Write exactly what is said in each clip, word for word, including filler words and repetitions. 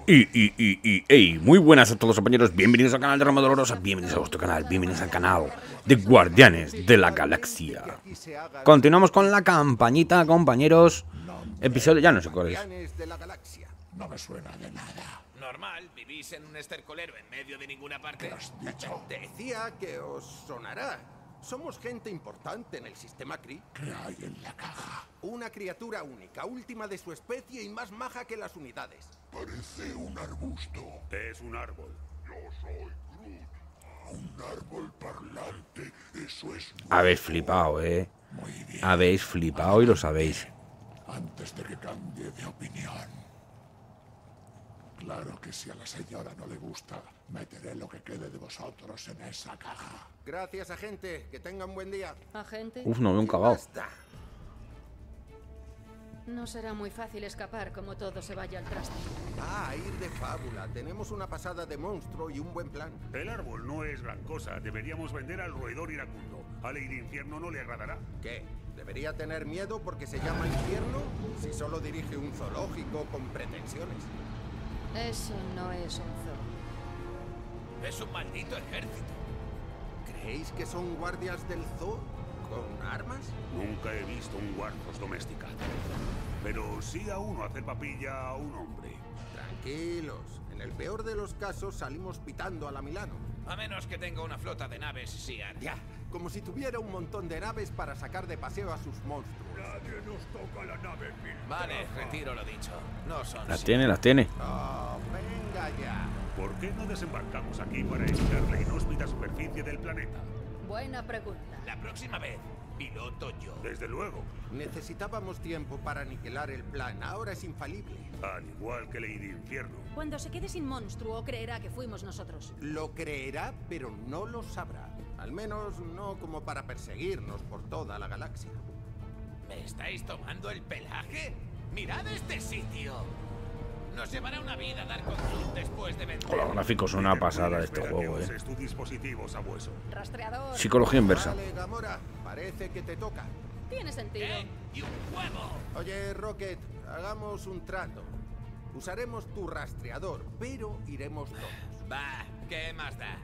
Y, y, y, y, hey, muy buenas a todos compañeros, bienvenidos al canal de Roma Dolorosa, bienvenidos a vuestro canal, bienvenidos al canal de Guardianes de la Galaxia. Continuamos con la campañita, compañeros. Episodio, ya no sé cuál es. No me suena de nada. Normal, vivís en un estercolero en medio de ninguna parte. ¿Qué has dicho? Decía que os sonará. Somos gente importante en el sistema Kree. ¿Qué hay en la caja? Una criatura única, última de su especie y más maja que las unidades. Parece un arbusto. Es un árbol. Yo soy Groot. Un árbol parlante. Eso es muy Habéis flipado, eh. Muy bien. Habéis flipado y lo sabéis. Antes de que cambie de opinión. Claro que si a la señora no le gusta, meteré lo que quede de vosotros en esa caja. Gracias, agente. Que tengan buen día. Agente, Uf, no veo un cabao. Basta. no será muy fácil escapar como todo se vaya al traste. Ah, a ir de fábula. Tenemos una pasada de monstruo y un buen plan. El árbol no es gran cosa. Deberíamos vender al roedor iracundo. A Ley de Infierno no le agradará. ¿Qué? ¿Debería tener miedo porque se llama infierno? Si solo dirige un zoológico con pretensiones. Eso no es un zoo. Es un maldito ejército. ¿Creéis que son guardias del zoo? ¿Con armas? Nunca he visto un guardos domesticado. Pero sí a uno hacer papilla a un hombre. Tranquilos. En el peor de los casos salimos pitando a la Milano. A menos que tenga una flota de naves Shi'ar. Ya, como si tuviera un montón de naves para sacar de paseo a sus monstruos. Nadie nos toca la nave Piltrafa. Vale, retiro lo dicho. No son Las Shi'ar. tiene, las tiene. Oh, venga ya. ¿Por qué no desembarcamos aquí para evitar la inhóspita superficie del planeta? Buena pregunta. La próxima vez, piloto yo. Desde luego. Necesitábamos tiempo para aniquilar el plan. Ahora es infalible. Al igual que Ley de Infierno. Cuando se quede sin monstruo, creerá que fuimos nosotros. Lo creerá, pero no lo sabrá. Al menos no como para perseguirnos por toda la galaxia. ¿Me estáis tomando el pelaje? ¡Mirad este sitio! Nos llevará una vida dar con Groot después de vencer. Los gráficos son una pasada de este Espera juego, que eh. uses tus dispositivos, sabueso. Rastreador. Psicología inversa. Vale, Gamora, parece que te toca. Tiene sentido. ¿Qué? ¡Y un huevo! Oye, Rocket, hagamos un trato. Usaremos tu rastreador, pero iremos todos. Va, ¿qué más da?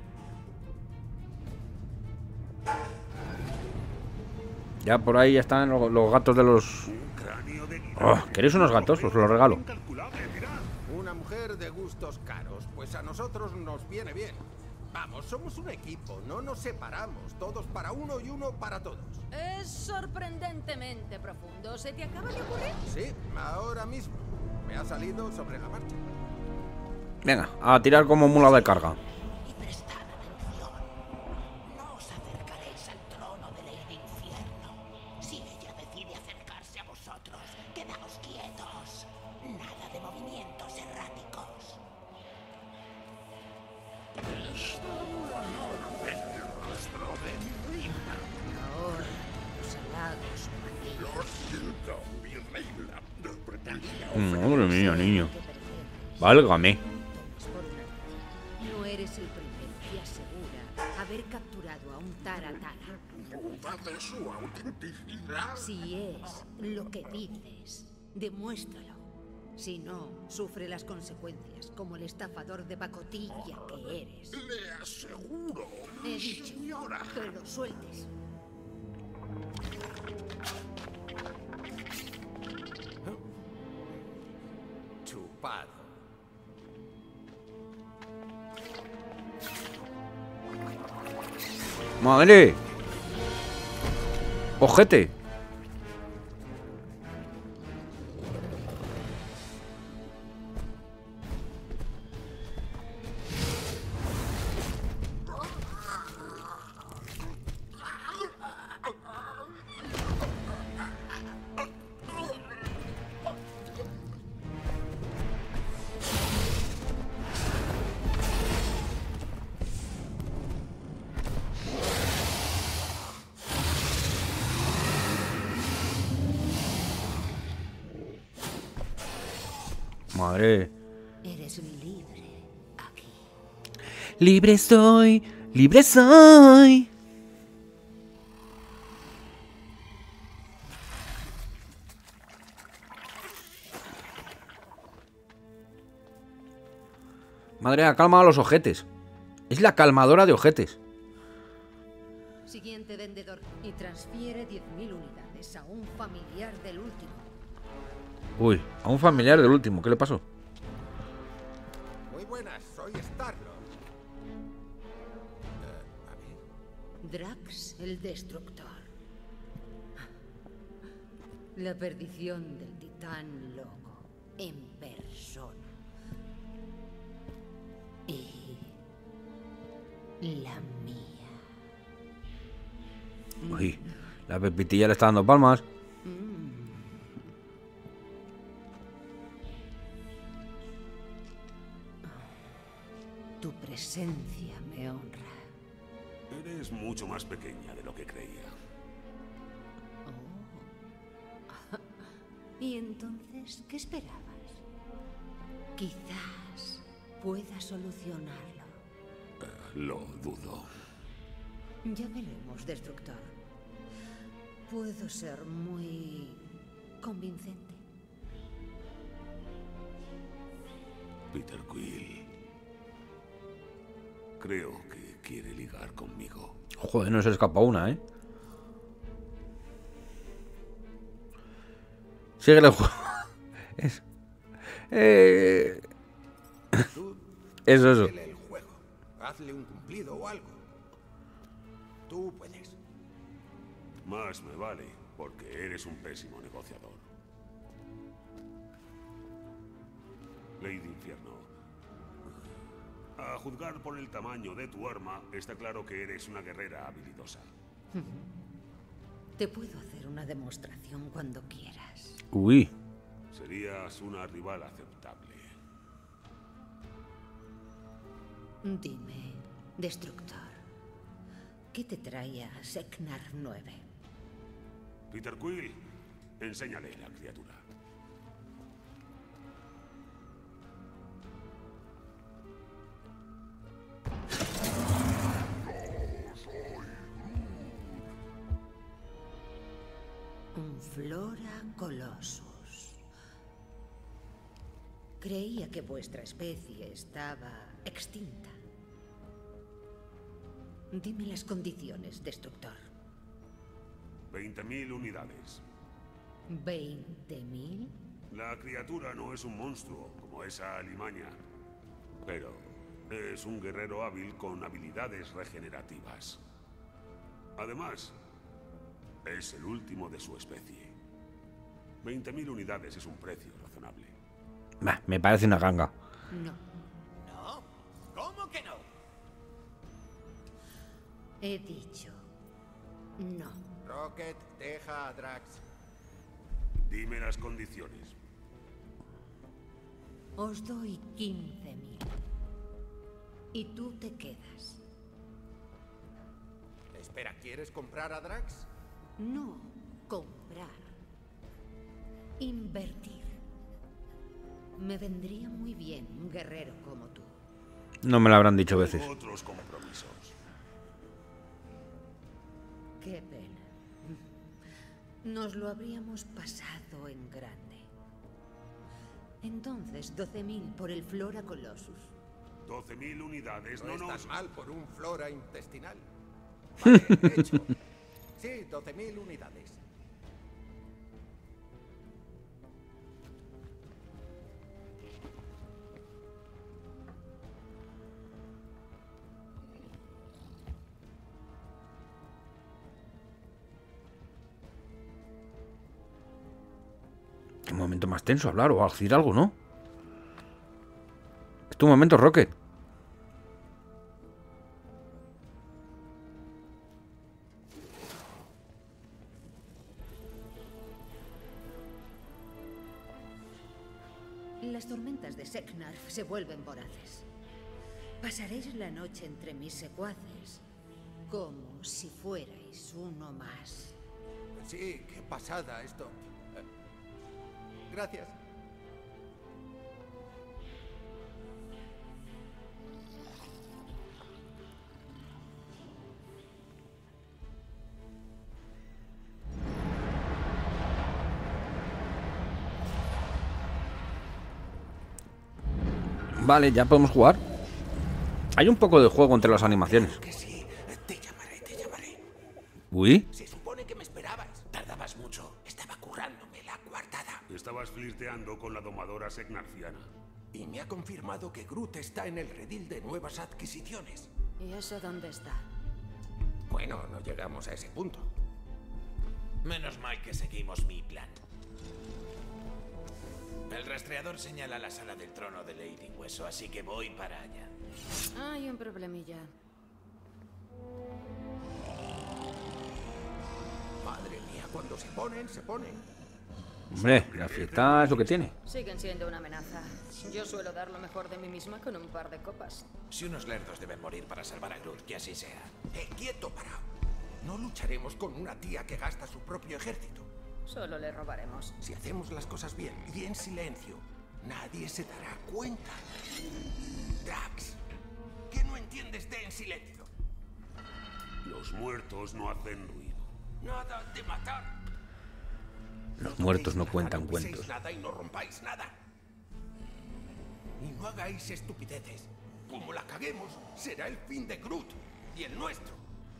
Ya por ahí ya están los, los gatos de los... Un cráneo de Oh, ¿queréis unos gatos? Os los regalo. Incalculable, mirad. Una mujer de gustos caros, pues a nosotros nos viene bien. Vamos, somos un equipo, no nos separamos. Todos para uno y uno para todos. Es sorprendentemente profundo. ¿Se te acaba de ocurrir? Sí, ahora mismo. Me ha salido sobre la marcha. Venga, a tirar como mula de carga. Y prestad atención. No os acercaréis al trono de Ley de Infierno. Si ella decide acercarse a vosotros, quedaos quietos. Nada de movimientos erráticos. Ahora, los halagos, Lo siento, mi reina. No pretendía Madre mía, niño. que perder. Válgame. Por una vez. No eres el primero y asegura haber capturado a un Taratara. duda de su autenticidad. Si es lo que dices, demuéstralo. Si no, sufre las consecuencias, como el estafador de pacotilla que eres. Le aseguro, He mi dicho señora. que lo sueltes. Chupado. Madre. Ojete. Madre. Eres libre aquí. Libre soy, libre soy. Madre mía, calma a los ojetes. Es la calmadora de ojetes. Siguiente vendedor. Y transfiere diez mil unidades a un familiar del último. Uy, a un familiar del último. ¿Qué le pasó? Muy buenas, soy Star-Lord. Eh, a ver. Drax el Destructor. La perdición del titán loco en persona. Y la mía. Uy, la pepitilla le está dando palmas. Tu presencia me honra. Eres mucho más pequeña de lo que creía. ¿Y entonces qué esperabas? Quizás pueda solucionarlo. Lo dudo. Ya veremos, Destructor. Puedo ser muy convincente. Peter Quill. Creo que quiere ligar conmigo. Joder, no se escapa una, ¿eh? Sigue el juego. Es... Eh... Tú, Eso, eso. síguele el juego. Hazle un cumplido o algo. Tú puedes. Más me vale, porque eres un pésimo negociador. Ley de Infierno. A juzgar por el tamaño de tu arma, está claro que eres una guerrera habilidosa. Te puedo hacer una demostración cuando quieras. Uy. Serías una rival aceptable. Dime, Destructor, ¿qué te trae a Seknar nueve? Peter Quill, enséñale la criatura. Un Flora Colossus. Creía que vuestra especie estaba extinta. Dime las condiciones, Destructor. veinte mil unidades. ¿Veinte mil? La criatura no es un monstruo como esa alimaña, pero es un guerrero hábil con habilidades regenerativas. Además, es el último de su especie. veinte mil unidades es un precio razonable. Bah, me parece una ganga. No. ¿No? ¿Cómo que no? He dicho no. Rocket, deja a Drax. Dime las condiciones. Os doy quince mil. Y tú te quedas. Espera, ¿quieres comprar a Drax? No comprar. Invertir. Me vendría muy bien un guerrero como tú. No me lo habrán dicho veces. Tengo otros compromisos. Qué pena. Nos lo habríamos pasado en grande. Entonces, doce mil por el Flora Colossus. doce mil unidades, No, no estás nos... mal por un flora intestinal. Vale, hecho. Sí, doce mil unidades. Qué momento más tenso hablar o decir algo, ¿no? Es tu momento, Rocket. Las tormentas de Seknar se vuelven voraces. Pasaréis la noche entre mis secuaces como si fuerais uno más. Sí, qué pasada esto. Eh, Gracias. Vale, ya podemos jugar. Hay un poco de juego entre las animaciones. Que sí, te llamaré, te llamaré. Uy. Se supone que me esperabas. Tardabas mucho. Estaba currándome la coartada. Estabas flirteando con la domadora segnarfiana. Y me ha confirmado que Groot está en el redil de nuevas adquisiciones. ¿Y eso dónde está? Bueno, no llegamos a ese punto. Menos mal que seguimos mi plan. El rastreador señala la sala del trono de Lady Hueso, así que voy para allá. Hay un problemilla. Madre mía, cuando se ponen, se ponen. Hombre, la fiesta es lo que tiene. Siguen siendo una amenaza. Yo suelo dar lo mejor de mí misma con un par de copas. Si unos lerdos deben morir para salvar a Groot, que así sea. Eh, quieto, parao. No lucharemos con una tía que gasta su propio ejército. Solo le robaremos. Si hacemos las cosas bien y en silencio, nadie se dará cuenta. Drax, ¿qué no entiendes de en silencio? Los muertos no hacen ruido. Nada de matar. Los muertos no toquéis cuentan nada, no piséis cuentos. nada y no rompáis nada. Y no hagáis estupideces. Como la caguemos, será el fin de Groot y el nuestro.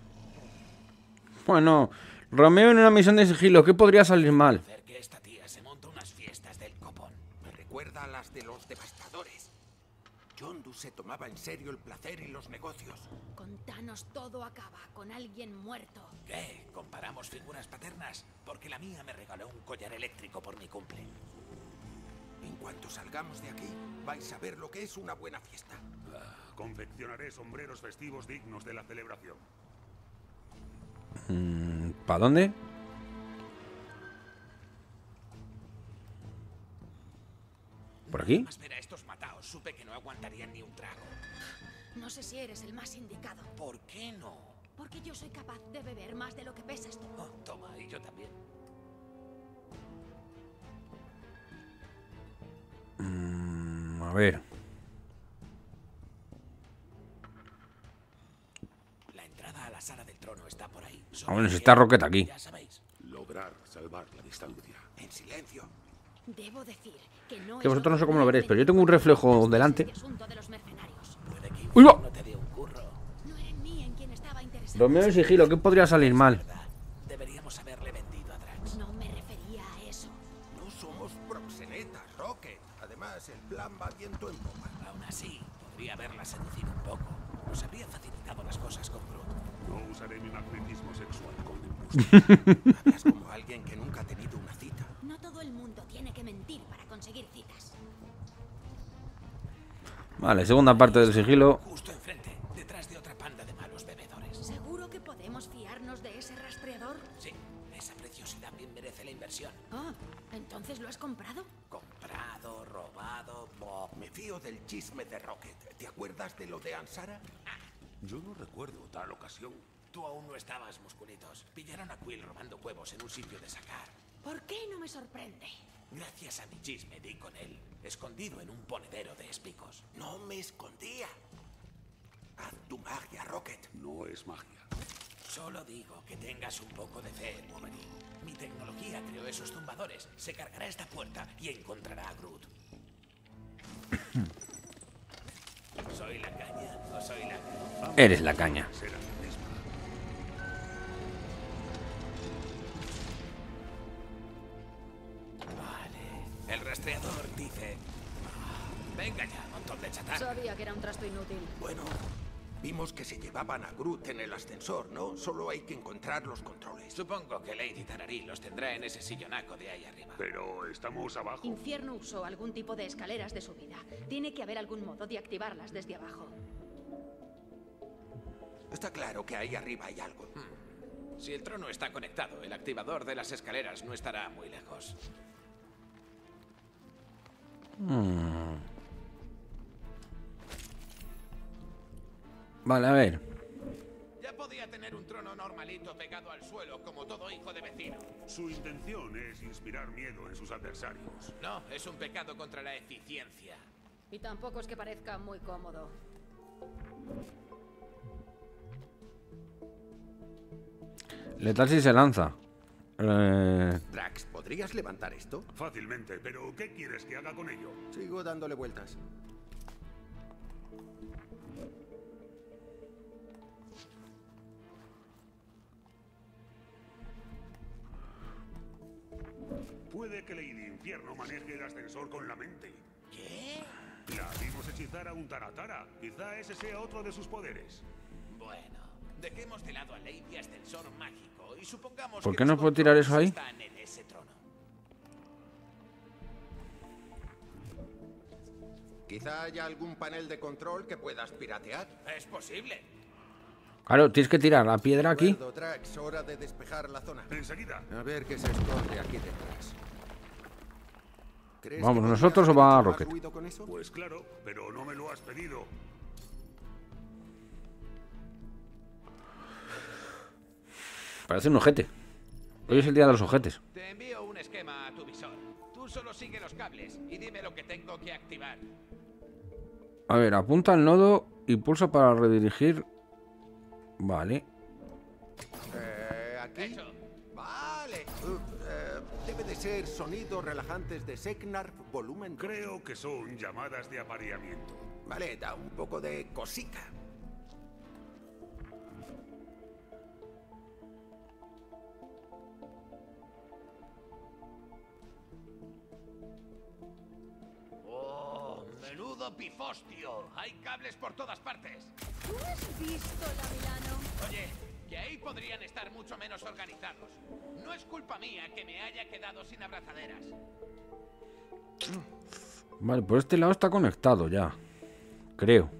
Bueno, Romeo en una misión de sigilo, ¿qué podría salir mal? Hacer que esta tía se monte unas fiestas del copón. Me recuerda a las de los devastadores. Yondu se tomaba en serio el placer y los negocios. Con Thanos todo acaba, con alguien muerto. ¿Qué? ¿Comparamos figuras paternas? Porque la mía me regaló un collar eléctrico por mi cumple. En cuanto salgamos de aquí, vais a ver lo que es una buena fiesta. Confeccionaré sombreros festivos dignos de la celebración. ¿Para dónde? ¿Por aquí? Más ver a estos mataos, supe que no aguantarían ni un trago. No sé si eres el más indicado. ¿Por qué no? Porque yo soy capaz de beber más de lo que pesas tú. Oh, toma, y yo también. Mm, a ver. La entrada a la sala del trono está por ahí. Ah, bueno, si está Rocket aquí. Ya sabéis. Lograr salvar la distancia. En silencio. Debo decir que no. Que vosotros no sé cómo lo veréis, pero yo tengo un reflejo delante. Asunto de los mercenarios. Puede que ¡Uy, va! no te dé un curro. No era en mí en quien estaba interesado. Romeo en sigilo, ¿qué podría salir mal? ¿Verdad? Deberíamos haberle vendido a Drax. No me refería a eso. No somos proxenetas, Rocket. Además, el plan va viento en popa. Aún así, podría haberla seducido un poco. Nos habría facilitado las cosas con Groot. No usaré mi magnetismo sexual con embuste. Hablas como alguien que nunca ha tenido una cita. No todo el mundo tiene que mentir para conseguir citas. Vale, segunda parte del sigilo. Justo enfrente, detrás de otra panda de malos bebedores. ¿Seguro que podemos fiarnos de ese rastreador? Sí, esa preciosidad bien merece la inversión. Ah, ¿entonces lo has comprado? Comprado, robado, bo... Me fío del chisme de Rocket. ¿Te acuerdas de lo de Ansara? Yo no recuerdo tal ocasión. Tú aún no estabas, musculitos. Pillaron a Quill robando huevos en un sitio de sacar. ¿Por qué no me sorprende? Gracias a mi chisme di con él, escondido en un ponedero de espicos. No me escondía. Haz tu magia, Rocket. No es magia. Solo digo que tengas un poco de fe, Wolverine. Mi tecnología creó esos tumbadores. Se cargará esta puerta y encontrará a Groot. ¿Soy la caña o soy la caña? Eres la caña. Será la misma. Vale. El rastreador dice... "Ah, venga ya, montón de chatarra. Sabía que era un trasto inútil. Bueno, vimos que se llevaban a Groot en el ascensor, ¿no? Solo hay que encontrar los controles. Supongo que Lady Tarari los tendrá en ese sillonaco de ahí arriba. Pero estamos abajo. Infierno usó algún tipo de escaleras de subida. Tiene que haber algún modo de activarlas desde abajo. Está claro que ahí arriba hay algo. Si el trono está conectado, el activador de las escaleras no estará muy lejos. Vale, a ver. Ya podía tener un trono normalito pegado al suelo como todo hijo de vecino. Su intención es inspirar miedo en sus adversarios. No, es un pecado contra la eficiencia. Y tampoco es que parezca muy cómodo. Letal si se lanza. Eh, Drax, ¿podrías levantar esto? Fácilmente, pero ¿qué quieres que haga con ello? Sigo dándole vueltas. que Lady Infierno maneje el ascensor con la mente. ¿Qué? La vimos hechizar a un Taratara. Quizá ese sea otro de sus poderes. Bueno, dejemos de lado a Lady Ascensor mágico y supongamos ¿Por que qué los no puedo tirar eso ahí? están en ese trono. Quizá haya algún panel de control que puedas piratear. Es posible. Claro, tienes que tirar la piedra aquí. Acuerdo, Drax, hora de despejar la zona. Enseguida. A ver qué se esconde aquí detrás. ¿Crees ¿Vamos que nosotros podrías o va haber hecho más Rocket? ruido con eso? Pues claro, pero no me lo has pedido. Parece un ojete. Hoy es el día de los ojetes. Te envío un esquema a tu visor. Tú solo sigue los cables y dime lo que tengo que activar. A ver, apunta al nodo y pulsa para redirigir. Vale. Eh, aquí. Hecho. Vale. Uh, eh, debe de ser sonidos relajantes de Seknarf volumen dos. Creo que son llamadas de apareamiento. Vale, da un poco de cosica. ¡Oh, menudo pifostio! Hay cables por todas partes. ¿Tú has visto la Milano? Oye, que ahí podrían estar mucho menos organizados. No es culpa mía que me haya quedado sin abrazaderas. Vale, por este lado está conectado ya. Creo.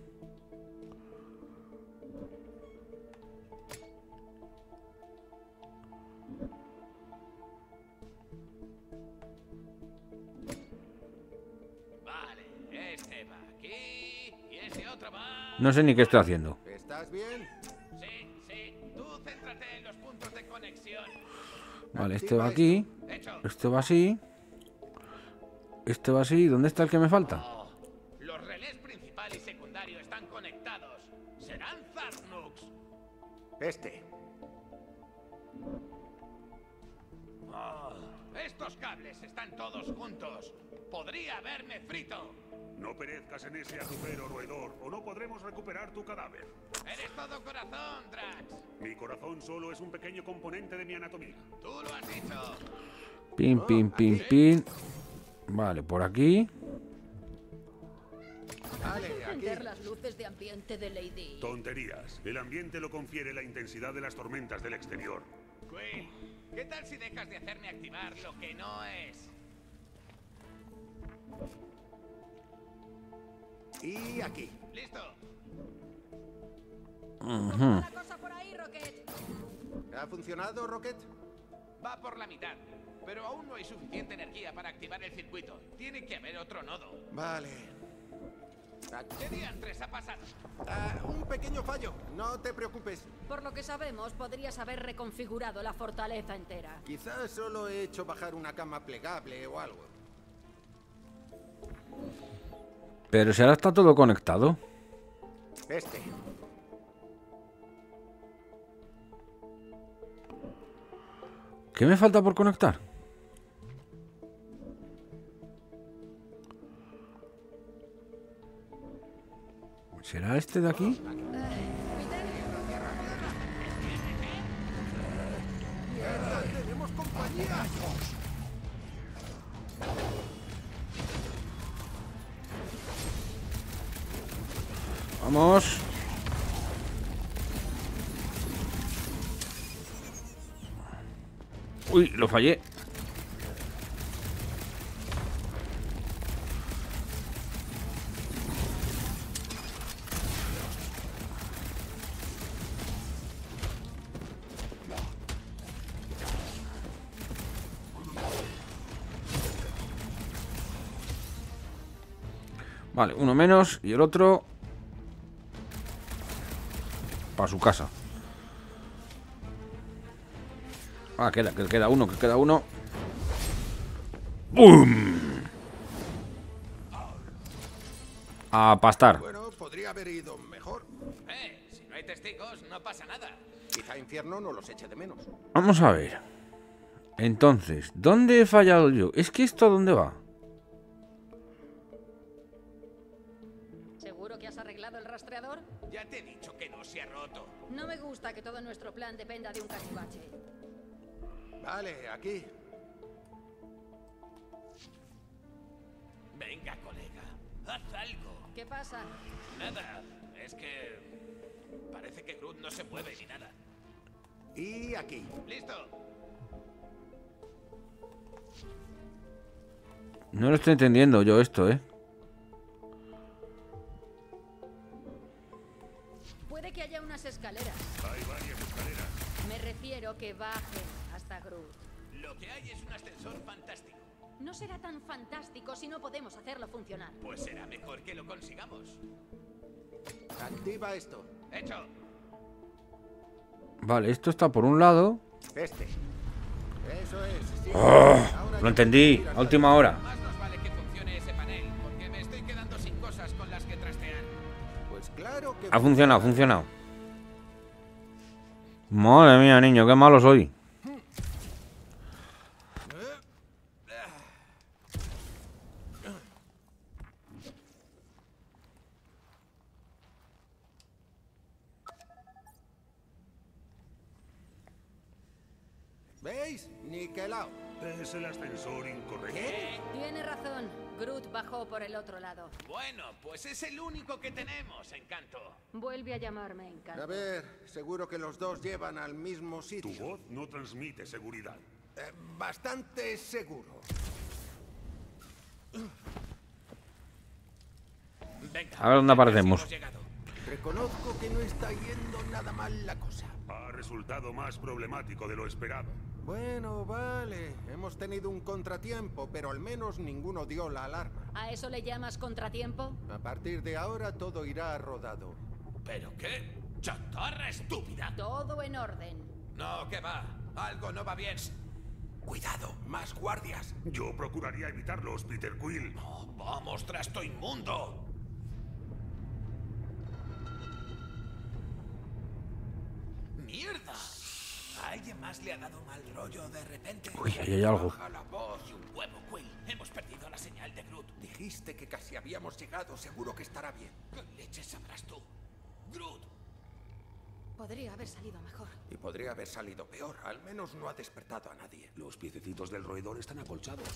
Vale, este va aquí y este otro va... No sé ni qué estoy haciendo. ¿Estás bien? Sí, sí, tú céntrate en los puntos de conexión. Vale, este va aquí. Hecho. Este va así. Este va así. ¿Dónde está el que me falta? Oh, los relés principal y secundario están conectados. ¿Serán Zarnux? Este. Oh, estos cables están todos juntos. Podría haberme frito. No perezcas en ese agujero roedor o no podremos recuperar tu cadáver. Eres todo corazón, Drax. Mi corazón solo es un pequeño componente de mi anatomía. Tú lo has dicho. Pin, pin, pin, pin. Vale, por aquí. Vale, aquí. Encender las luces de ambiente de Lady. Tonterías. El ambiente lo confiere la intensidad de las tormentas del exterior. Quill, ¿qué tal si dejas de hacerme activar lo que no es? Y aquí. ¿Listo? Una cosa por ahí, Rocket. ¿Ha funcionado, Rocket? Va por la mitad. Pero aún no hay suficiente energía para activar el circuito. Tiene que haber otro nodo. Vale. ¿Qué diantres ha pasado? Ah, un pequeño fallo. No te preocupes. Por lo que sabemos, podrías haber reconfigurado la fortaleza entera. Quizás solo he hecho bajar una cama plegable o algo. Pero si ahora está todo conectado. Este. ¿Qué me falta por conectar? ¿Será este de aquí? ¡Tenemos compañía! Vamos. Uy, lo fallé. Vale, uno menos y el otro para su casa. Ah, queda, que queda uno, que queda uno. ¡Bum! A pastar. Bueno, podría haber ido mejor. Eh, si no hay testigos, no pasa nada. Quizá Infierno no los eche de menos. Vamos a ver. Entonces, ¿dónde he fallado yo? ¿Es que esto a dónde va? ¿Seguro que has arreglado el rastreador? Ya te he dicho que no se ha roto. No me gusta que todo nuestro plan dependa de un cachivache. Vale, aquí. Venga, colega, haz algo. ¿Qué pasa? Nada, es que parece que Groot no se mueve ni nada. Y aquí. ¡Listo! No lo estoy entendiendo yo esto, ¿eh? Puede que haya unas escaleras. Hay varias escaleras. Me refiero que bajen hasta Groot. Lo que hay es un ascensor fantástico. No será tan fantástico si no podemos hacerlo funcionar. Pues será mejor que lo consigamos. Activa esto. ¡Hecho! Vale, esto está por un lado. Este. Eso es. Sí. ¡Oh! Ahora Lo ya entendí, puedes ir a última hora. Más nos vale que funcione ese panel, porque me estoy quedando sin cosas con las que trastear. Pues claro que Ha funcionado, ha funcionado. Madre mía, niño, qué malo soy. ¿Veis? Niquelao. Es el ascensor incorrecto. ¿Qué? Tiene razón. Groot bajó por el otro lado. Bueno, pues es el único que tenemos, Encanto. Vuelve a llamarme A Encanto. ver, seguro que los dos llevan al mismo Tu sitio. voz no transmite seguridad. Eh, bastante seguro. Venga. A ver dónde aparecemos. Hemos llegado. Reconozco que no está yendo nada mal la cosa. Ha resultado más problemático de lo esperado. Bueno, vale. Hemos tenido un contratiempo, pero al menos ninguno dio la alarma. ¿A eso le llamas contratiempo? A partir de ahora todo irá rodado. ¿Pero qué? ¡Chatarra estúpida! Todo en orden. No, que va. Algo no va bien. Cuidado, más guardias. Yo procuraría evitarlos, Peter Quill. No, vamos, trasto inmundo. ¡Mierda! ¿A alguien más le ha dado mal rollo de repente? Uy, ahí hay algo. Baja la voz y un huevo, Quill. Hemos perdido la señal de Groot. Dijiste que casi habíamos llegado, seguro que estará bien. ¿Qué leche sabrás tú? Groot. Podría haber salido mejor. Y podría haber salido peor, al menos no ha despertado a nadie. Los piececitos del roedor están acolchados.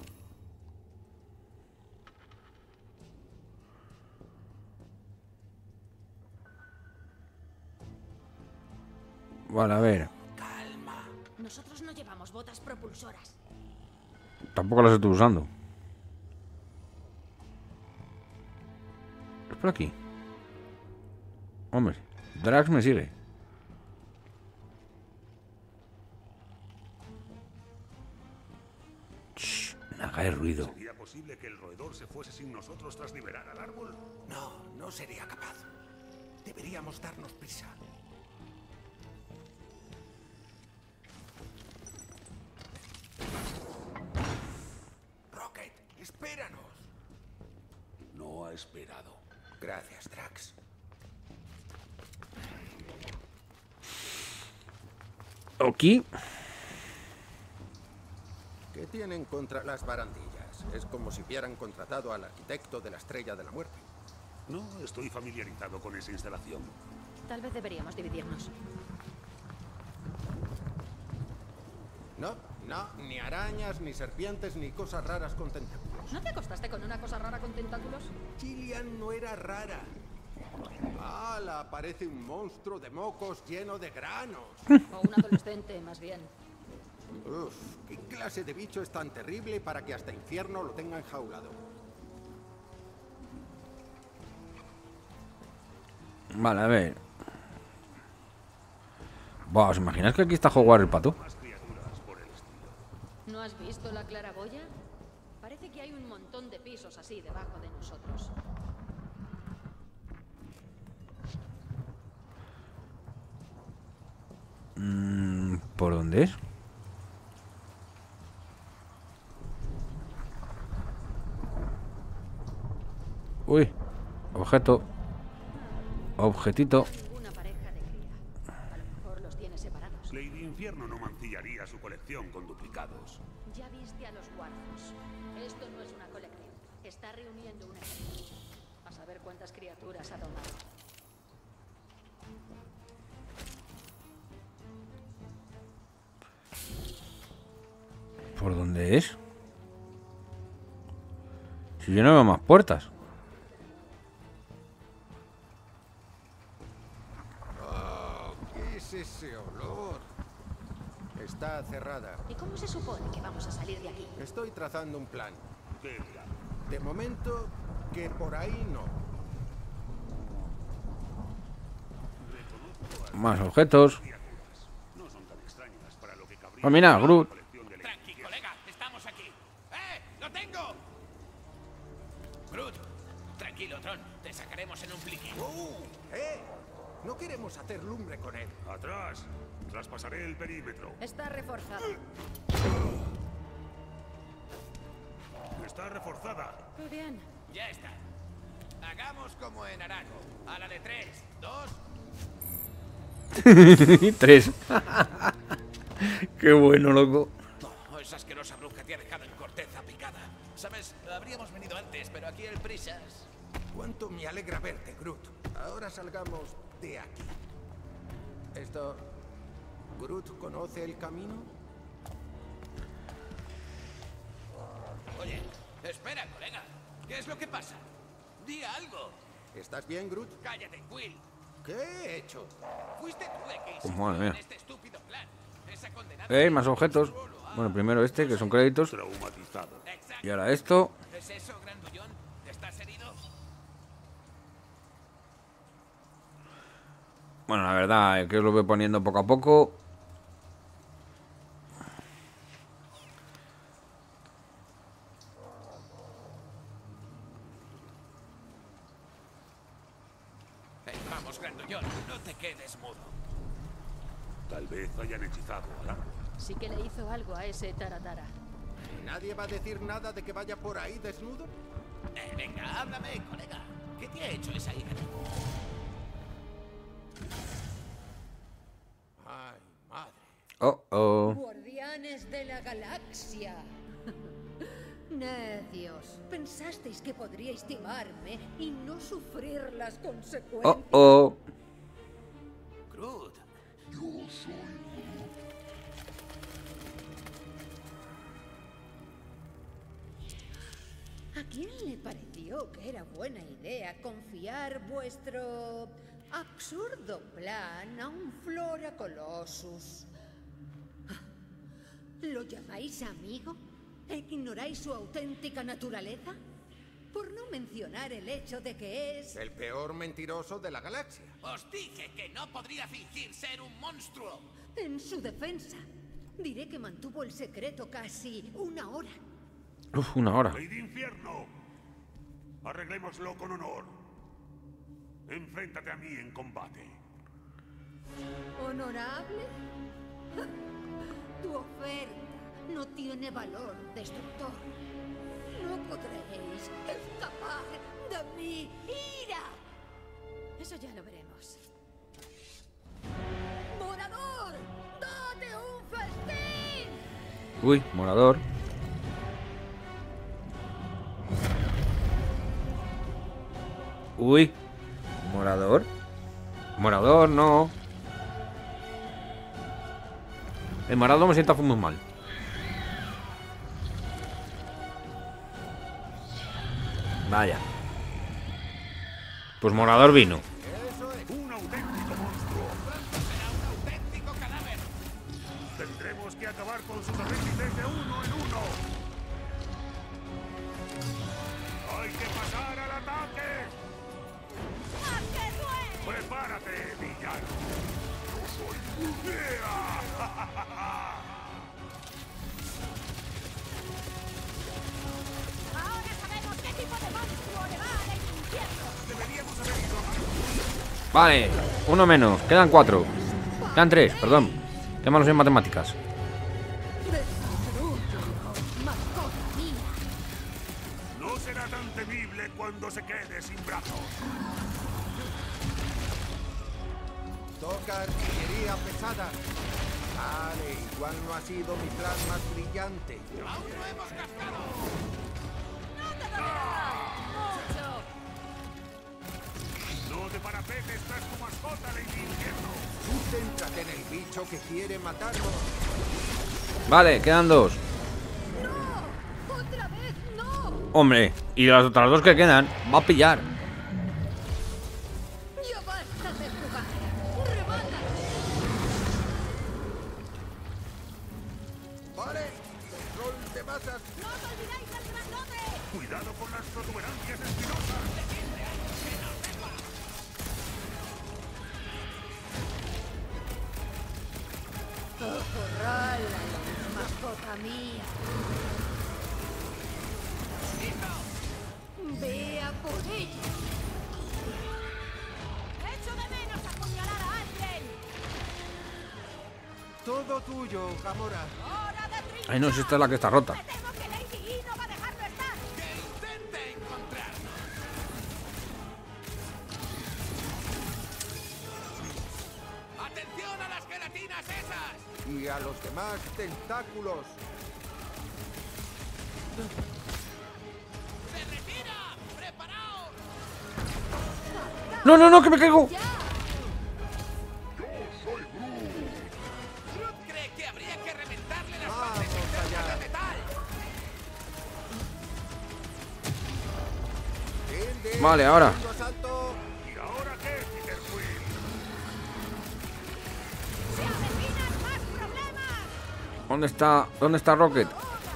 Vale, a ver. Calma. Nosotros no llevamos botas propulsoras. Tampoco las estoy usando. Es por aquí. Hombre, Drax me sigue. Shh, no hagáis ruido. ¿Sería posible que el roedor se fuese sin nosotros tras liberar al árbol? No, no sería capaz. Deberíamos darnos prisa. Rocket, espéranos. No ha esperado. Gracias, Drax. Aquí. ¿Qué tienen contra las barandillas? Es como si hubieran contratado al arquitecto de la Estrella de la Muerte. No estoy familiarizado con esa instalación. Tal vez deberíamos dividirnos. No, no, ni arañas, ni serpientes, ni cosas raras con tentáculos. ¿No te acostaste con una cosa rara con tentáculos? Gillian no era rara. ¡Hala! Parece un monstruo de mocos lleno de granos. O un adolescente, más bien. Uf, ¿qué clase de bicho es tan terrible para que hasta infierno lo tenga enjaulado? Vale, a ver. Buah, ¿os imagináis que aquí está Howard el pato? Más criaturas por el estilo. ¿No has visto la claraboya? Parece que hay un montón de pisos así debajo de nosotros. Mm, ¿por dónde es? Uy, objeto. Objetito. Ninguna pareja de cría. A lo mejor los tiene separados. Lady Infierno no mancillaría su colección con duplicados. Ya viste a los guardias. Esto no es una colección. Está reuniendo un ejército. A saber cuántas criaturas ha domado. ¿Por dónde es? Si yo no veo más puertas. Oh, ¿qué es ese olor? Está cerrada. ¿Y cómo se supone que vamos a salir de aquí? Estoy trazando un plan. ¿Qué plan? De momento, que por ahí no. Más objetos. No son tan extrañas para lo que cabría. Oh, mira, Groot. Tranqui, colega, estamos aquí. ¡Eh! ¡Lo tengo! Groot, tranquilo, Tron. Te sacaremos en un pliqui. ¡Uh! ¡Eh! No queremos hacer lumbre con él. Atrás. Traspasaré el perímetro. Está reforzado. Está reforzada. Muy bien. Ya está. Hagamos como en Arago. A la de tres, dos. Tres. Qué bueno, loco. Oh, esa asquerosa bruja te ha dejado en corteza picada. Sabes, habríamos venido antes, pero aquí el prisas. Cuánto me alegra verte, Groot. Ahora salgamos de aquí. Esto... ¿Groot conoce el camino? Oye, espera, colega. ¿Qué es lo que pasa? Di algo. ¿Estás bien, Groot? Cállate, Will. ¿Qué he hecho? Fuiste tú el que Pues insistió madre mía. en este estúpido plan. Esa condenada... Eh, más objetos. Bueno, primero este, que son créditos. Traumatizado. Exacto. Y ahora esto. ¿Es eso, grandullón? ¿Estás herido? Bueno, la verdad es que os lo voy poniendo poco a poco. Eh, vamos, grandullón, no te quedes mudo. Tal vez hayan hechizado al árbol. Sí que le hizo algo a ese taratara. ¿Nadie va a decir nada de que vaya por ahí desnudo? Eh, venga, háblame, colega. ¿Qué te ha hecho esa hija? Ay, madre. Oh, oh. Guardianes de la galaxia. Necios. Pensasteis que podríais timarme y no sufrir las consecuencias. Oh, oh. Groot. Yo soy ¿A quién le pareció que era buena idea confiar vuestro absurdo plan a un Flora Colossus? ¿Lo llamáis amigo? ¿E ignoráis su auténtica naturaleza? Por no mencionar el hecho de que es... El peor mentiroso de la galaxia. Os dije que no podría fingir ser un monstruo. En su defensa, diré que mantuvo el secreto casi una hora. Uf, una hora. ¡Rey de infierno! Arreglémoslo con honor. Enfréntate a mí en combate. ¿Honorable? Tu oferta no tiene valor, destructor. No podréis escapar de mi ira. Eso ya lo veremos. ¡Morador! ¡Date un festín! Uy, morador. Uy, morador. Morador, no. El morado me sienta muy mal. Vaya. Pues morador vino. Eso es. ¡Un auténtico monstruo! Será un auténtico cadáver. Tendremos que acabar con sus apéndices de uno en uno. ¡Hay que pasar al ataque! ¡Prepárate, villano! ¡Yo soy ¡Yeah! Ahora sabemos qué tipo de monstruo le va al infierno. Deberíamos haber ido a... Vale, uno menos. Quedan cuatro. Quedan tres, perdón. Qué malos en matemáticas. Mascota mía. No será tan temible cuando se quede sin brazos. Toca artillería pesada. Vale, igual no ha sido mi plan más brillante. ¡Aún no hemos cascado! No te parapetes tras tu mascota, Rey de infierno. Tú céntrate en el bicho que quiere matarnos. Vale, quedan dos. ¡No! ¡Otra vez no! Hombre, y las otras dos que quedan, va a pillar. Ya basta de jugar. ¡Remata! Vale, control de masas. ¡No os olvidéis del grandote! Cuidado con las protuberancias espinosas. ¡Corrala, mascota mía! ¡Ve a por ella! ¡Echo de menos apuñalar a alguien! Todo tuyo, Gamora. ¡Hora de trinchar! Ay, no, si esta es la que está rota. Me temo que Lady E no va a dejarlo estar. ¡Que intente encontrarnos! ¡Atención a las gelatinas esas! Y a los demás tentáculos. ¡Se retira! ¡Preparaos! No, no, no, que me caigo. Groot cree que habría que reventarle las Vamos partes internas allá. de metal. Bien, bien, Vale, ahora. segundo asalto. ¿Y ahora qué, Peter Quill? ¡Se avecinan más problemas! ¿Dónde está? ¿Dónde está Rocket?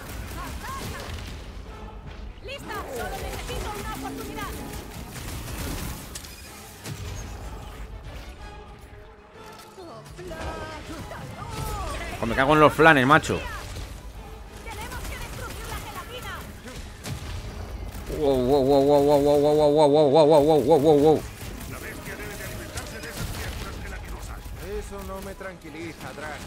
¡Lista! ¡Solo necesito una oportunidad! Pues me cago en los flanes, macho. ¡Tenemos que destruir la gelatina! Wow, wow, wow, wow, wow, wow, wow, wow, wow, wow, wow, wow, wow, wow, wow. La bestia debe de alimentarse de esas criaturas gelatinosas. Eso no me tranquiliza, Drax.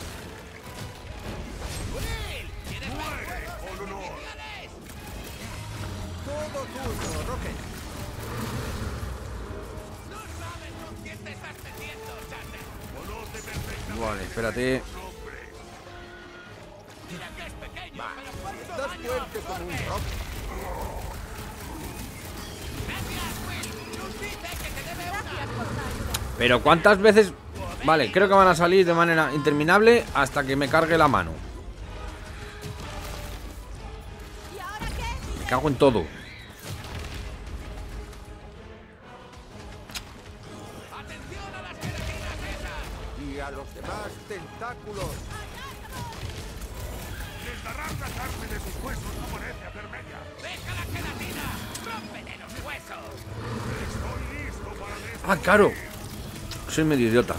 ¡Will! ¿Quieres ver ¡Muere, fuegos con honor! artificiales? Todo tuyo, Rocket. No sabes con quién te estás metiendo, Chatter. Conoce perfectamente Vale, espérate. los nombres. Mira que es pequeño, pero cuánto Estás daño fuerte como un absorbe. rocket. Gracias, Will. Groot dice que te debe una. Pero ¿cuántas veces? Vale, creo que van a salir de manera interminable hasta que me cargue la mano. ¿Y ahora qué? Me cago en todo. ¡Atención a las gelatinas esas! Y a los demás tentáculos. Desgarrar la carne de sus huesos no parece hacer mella. ¡Deja la gelatina! ¡Rómpele los huesos! Estoy listo para destruir. Ah, claro. Soy medio idiota.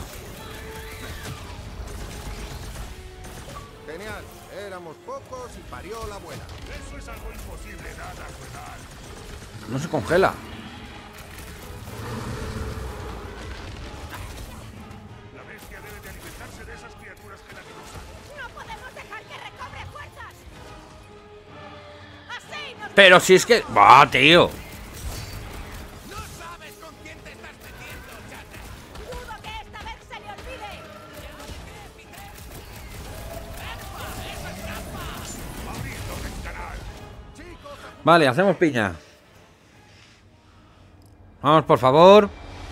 Genial. Éramos pocos y parió la abuela. Eso es algo imposible, nada a su edad. No se congela. La bestia debe de alimentarse de esas criaturas gelatinosas. ¡No podemos dejar que recobre fuerzas! ¡Así nos Pero si es que... ¡Va, tío! ¡No sabes con quién te estás metiendo, Chatter! dudo que esta vez se le olvide! Vale, hacemos piña. Vamos, por favor.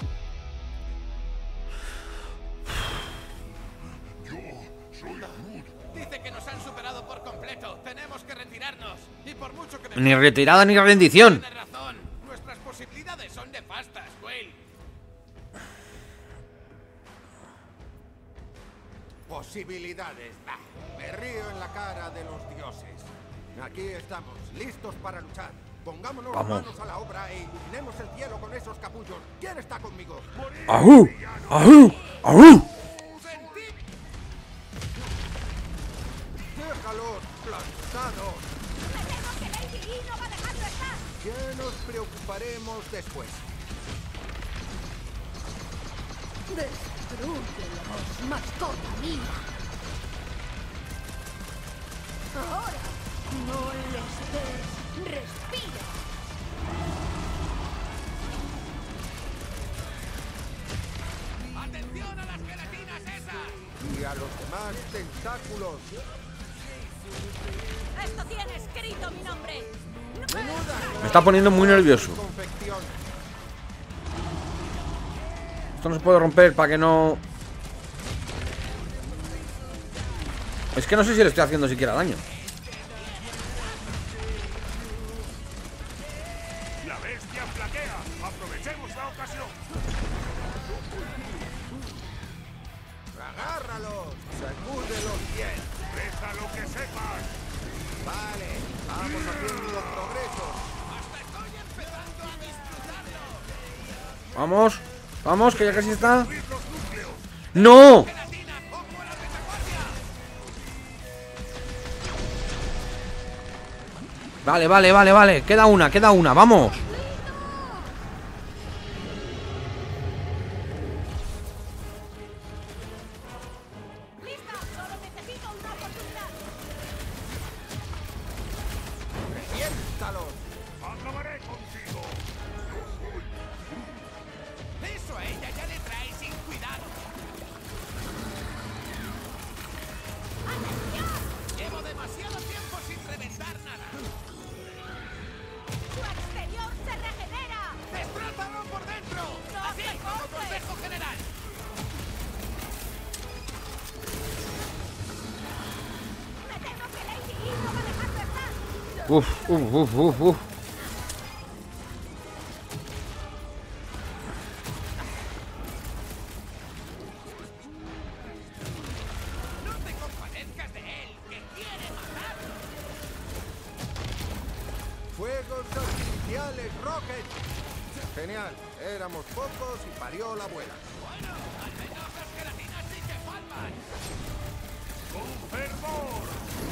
Dice que nos han superado por completo. Tenemos que retirarnos. Y por mucho que me... Ni retirada ni rendición. Tienes razón. Nuestras posibilidades son nefastas, Will. Posibilidades. Bah, me río en la cara de los dioses. Aquí estamos, listos para luchar. Pongámonos Vamos. manos a la obra e iluminemos el cielo con esos capullos. ¿Quién está conmigo? ¡Ajú! ¡Ajú! ¡Ajú! Sentí... ¡Déjalos plantados! ¡Me temo que Lady E no va a dejarlo estar! Ya nos preocuparemos después. ¡Destrúyelos, mascota mía! Ahora no les des respiro. ¡Atención a las gelatinas esas! Y a los demás tentáculos. ¡Esto tiene escrito mi nombre! Me está poniendo muy nervioso. Confección. Esto no se puede romper para que no... Es que no sé si le estoy haciendo siquiera daño. esta ocasión. ¡Agárralos! ¡Sacúdelos bien! ¡Déjalo que sepas! Vale, vamos haciendo progreso. Vamos, vamos, que ya casi está. ¡No! Vale, vale, vale, vale. Queda una, queda una, vamos. ¡Lista! ¡Solo necesito una oportunidad! ¡Reviéntalos! ¡Acabaré contigo! Eso a ella ya le trae sin cuidado. Llevo demasiado tiempo sin reventar nada. ¡Tu exterior se regenera! ¡Destrázalo por dentro! ¡No ¡Así te como cortes! consejo general! ¡Me temo que Lady Yi no va a dejarlo estar! Uf, uf, uf, uf, uf. ¡No te compadezcas de él, que quiere matar! ¡Fuegos artificiales, Rocket! Genial, éramos pocos y parió la abuela. Bueno, al menos las gelatinas sí que palman. ¡Con fervor!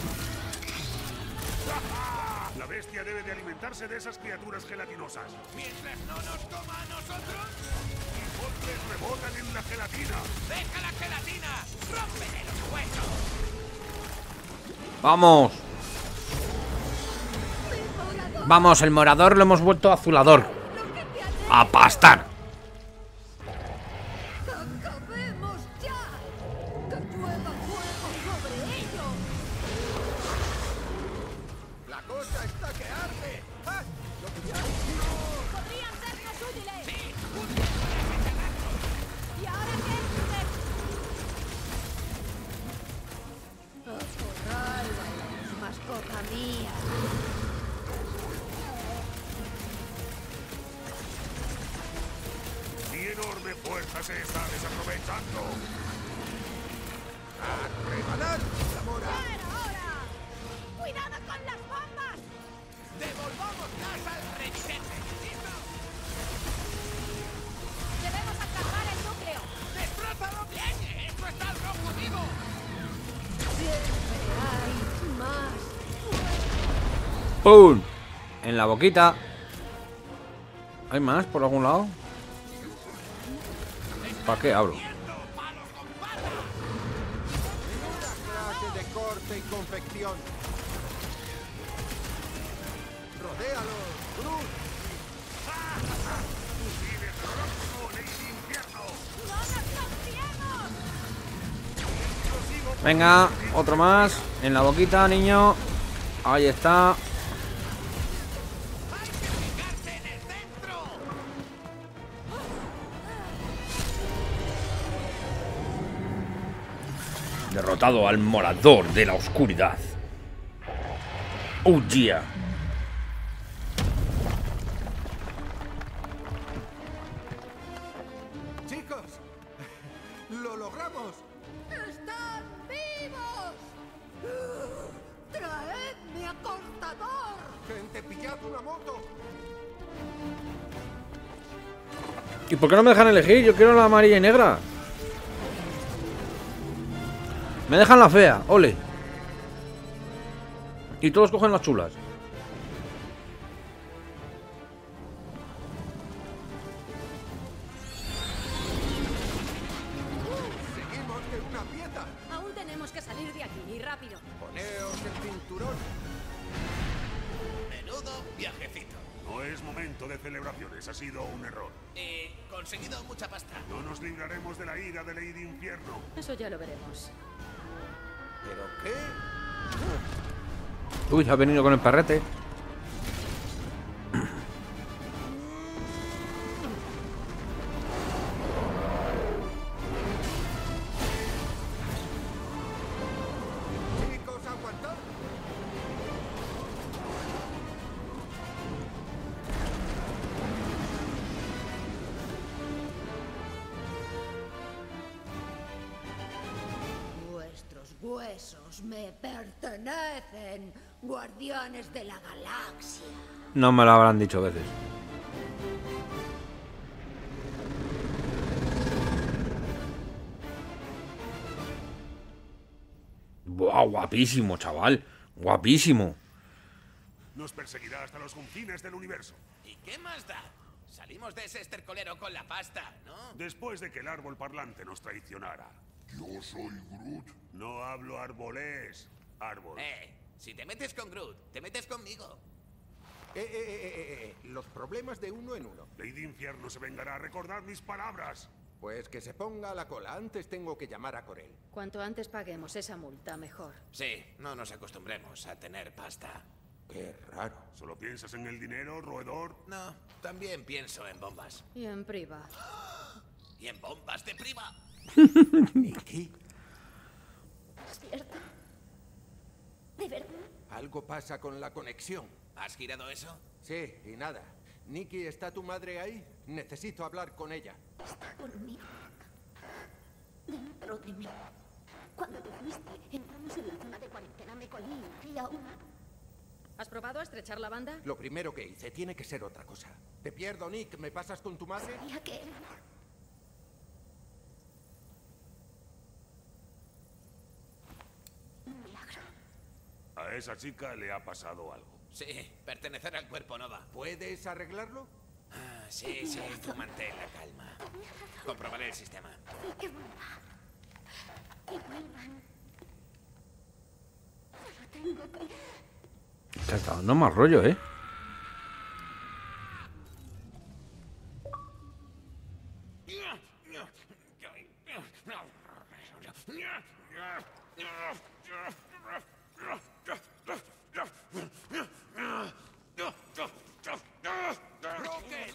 La bestia debe de alimentarse de esas criaturas gelatinosas. Mientras no nos coma a nosotros, Y golpes rebotan en la gelatina. ¡deja la gelatina! ¡Rómpele los huesos! Vamos. Vamos, el morador lo hemos vuelto azulador. A pastar. ¡Acabemos ya! ¡Que llueva fuego sobre ellos! La cosa está que arde. ¡Ah! ¡Lo pillaron! ¡Podrían sernos útiles! ¡Sí! ¡Un tiempo de asesinarnos! ¿Y ahora qué? ¡Acorrálalos, mascota mía! ¡Mi enorme fuerza se está desaprovechando! ¡A regalar, Zamora! ¡Pero ahora! ¡Cuidado con las bombas! ¡Devolvamos gas al remitente! ¿Listo? ¡Debemos atrapar el núcleo! ¡Destrázalo bien! ¡Esto está al rojo vivo! Siempre hay más. ¡Pum! En la boquita. ¿Hay más por algún lado? ¿Para qué hablo? ¡Palos con pata! Una clase de corte y confección. ¡Rodéalos, Groot! ¡Vive próximo, Lady Infierno! ¡No nos confiemos! Venga, otro más. En la boquita, niño. Ahí está. ¡Hay que fijarse en el centro! Derrotado al morador de la oscuridad. Oh yeah. ¡Chicos! ¡Lo logramos! ¡Están vivos! ¡Traedme a cortador! ¡Gente, pillad una moto! ¿Y por qué no me dejan elegir? Yo quiero la amarilla y negra. Me dejan la fea, ole. Y todos cogen las chulas. ¡Seguimos de una pieza! Aún tenemos que salir de aquí, y rápido. ¡Poneos el cinturón! Menudo viajecito. No es momento de celebraciones, ha sido un error. Eh, conseguido mucha pasta. No nos libraremos de la ira de Lady Infierno. Eso ya lo veremos. ¿Pero qué? Uy, ha venido con el perrete. Chicos, aguantad. huesos me pertenecen, guardianes de la galaxia. No me lo habrán dicho veces. Buah, guapísimo, chaval. Guapísimo. Nos perseguirá hasta los confines del universo. ¿Y qué más da? Salimos de ese estercolero con la pasta, ¿no? Después de que el árbol parlante nos traicionara. Yo soy Groot. No hablo arbolés. Árbol. Eh, si te metes con Groot, te metes conmigo. Eh, eh, eh, eh, eh, los problemas de uno en uno. Lady Infierno se vengará a recordar mis palabras. Pues que se ponga a la cola. Antes tengo que llamar a Corel. Cuanto antes paguemos esa multa, mejor. Sí, no nos acostumbremos a tener pasta. Qué raro. ¿Solo piensas en el dinero, roedor? No, también pienso en bombas. Y en priva. Y en bombas de priva. ¿Nikki? ¿Es cierto? ¿De verdad? Algo pasa con la conexión. ¿Has girado eso? Sí, y nada. Nikki, ¿está tu madre ahí? Necesito hablar con ella. Está conmigo. Dentro de mí. Cuando te fuiste, entramos en la zona de cuarentena, me colé y fui a una... ¿Has probado a estrechar la banda? Lo primero que hice tiene que ser otra cosa. Te pierdo, Nick. ¿Me pasas con tu madre? Sabía que... Un milagro. A esa chica le ha pasado algo. Sí, pertenecer al cuerpo Nova. ¿Puedes arreglarlo? Ah, sí, sí, tú mantén la calma. Comprobaré el sistema. Y que vuelva. Que vuelvan. Solo tengo que... Te está dando más rollo, ¿eh? ¡Rocket!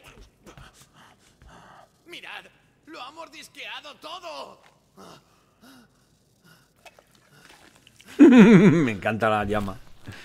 ¡Mirad! ¡Lo ha mordisqueado todo! Me encanta la llama.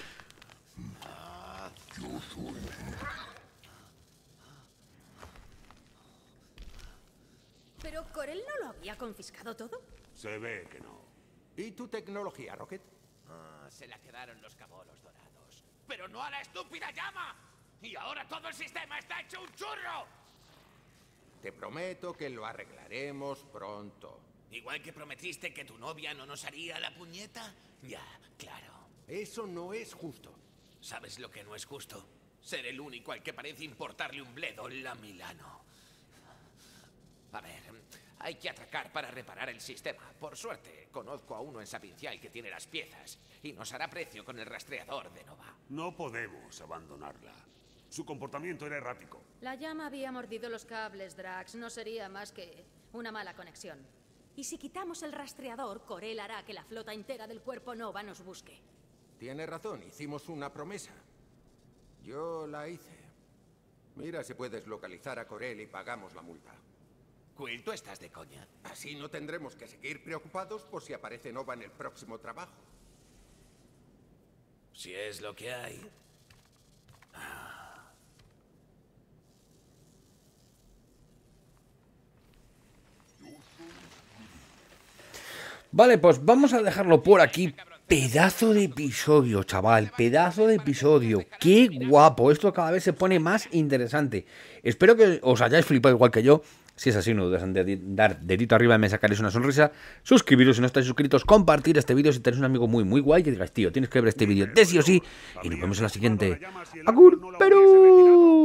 ¿Pero Corel no lo había confiscado todo? Se ve que no. ¿Y tu tecnología, Rocket? Ah, se la quedaron los cabolos dorados. ¡Pero no a la estúpida llama! ¡Y ahora todo el sistema está hecho un churro! Te prometo que lo arreglaremos pronto. Igual que prometiste que tu novia no nos haría la puñeta. Ya, claro. Eso no es justo. ¿Sabes lo que no es justo? Ser el único al que parece importarle un bledo la Milano. A ver, hay que atracar para reparar el sistema. Por suerte, conozco a uno en Sapincial que tiene las piezas y nos hará precio con el rastreador de Nova. No podemos abandonarla. Su comportamiento era errático. La llama había mordido los cables, Drax. No sería más que una mala conexión. Y si quitamos el rastreador, Corel hará que la flota entera del cuerpo Nova nos busque. Tienes razón, hicimos una promesa. Yo la hice. Mira si puedes localizar a Corel y pagamos la multa. Quill, tú estás de coña. Así no tendremos que seguir preocupados por si aparece Nova en el próximo trabajo. Si es lo que hay. Vale, pues vamos a dejarlo por aquí. Pedazo de episodio, chaval. Pedazo de episodio. Qué guapo. Esto cada vez se pone más interesante. Espero que os hayáis flipado igual que yo. Si es así, no dudes en dar dedito arriba y me sacaréis una sonrisa. Suscribiros si no estáis suscritos. Compartir este vídeo si tenéis un amigo muy, muy guay. Que digáis, tío, tienes que ver este vídeo de sí o sí. Y nos vemos en la siguiente. ¡Agur, Perú!